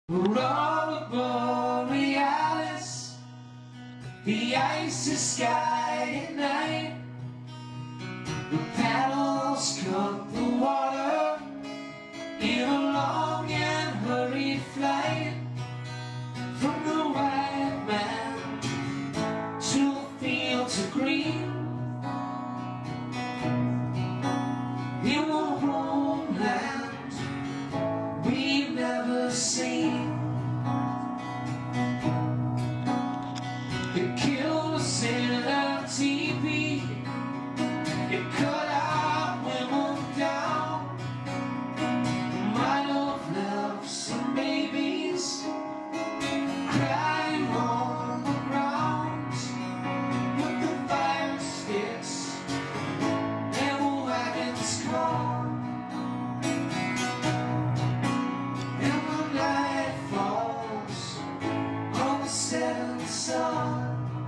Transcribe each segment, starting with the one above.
Aurora borealis, the icy sky at night. The paddles cut the water in a long and hurried flight from the white man to the fields of green. In the homeland we've never seen. It killed us in our TV. It cut our women down. Might have left some babies crying on the ground. But the fire sticks and the wagons come. And the night falls on the setting sun.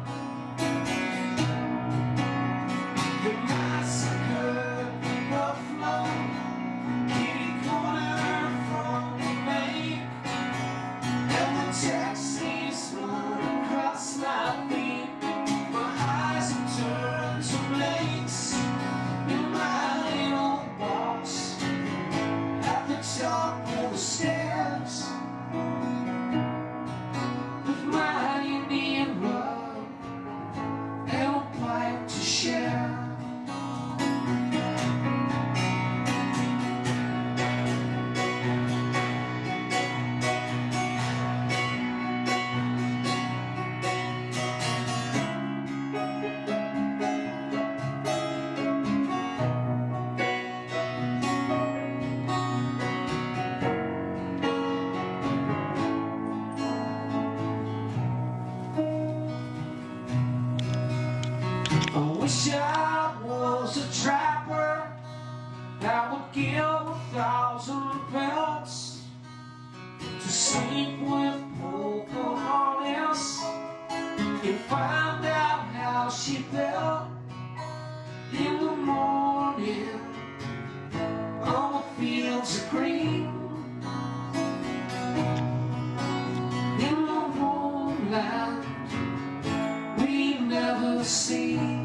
I wish I was a trapper that would give 1,000 pelts to sleep with Pocahontas and find out how she felt in the morning on the fields of green. In the homeland we've never seen.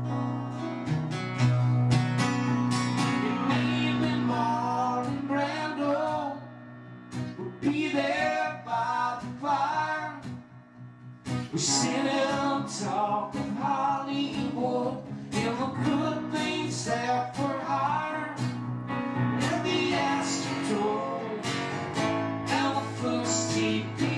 Be there by the fire. We sit and talk of Hollywood and the good things that for hire, and the astroturf and the first TV.